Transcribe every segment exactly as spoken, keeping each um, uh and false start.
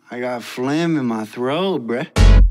I got phlegm in my throat, bruh.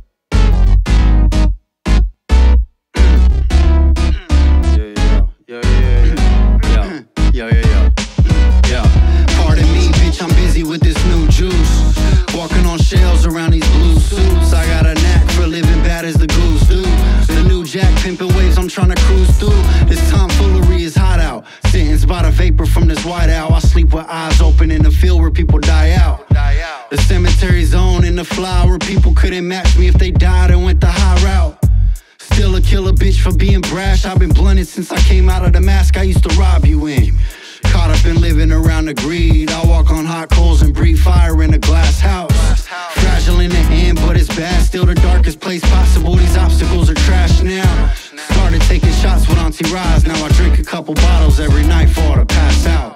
Yo, yo, yo, yo, yo, yo, yo. Pardon me, bitch, I'm busy with this new juice. Walking on shells around these blue suits. I got a knack for living bad as the goose do. The new jack pimpin' waves I'm tryna cruise through. This tomfoolery is hot out. Sentenced by the vapor from this white owl. I sleep with eyes open in the field where people die out. The cemetery zone in the fly where people couldn't match me if they died and went the high route. Still a killer bitch for being brash. I've been blunted since I came out of the mask I used to rob you in. Caught up in living around the greed. I walk on hot coals and breathe fire in a glass house. Fragile in the end, but it's bad. Still the darkest place possible. These obstacles are trash now. Started taking shots with Auntie Roz. Now I drink a couple bottles every night for her to pass out.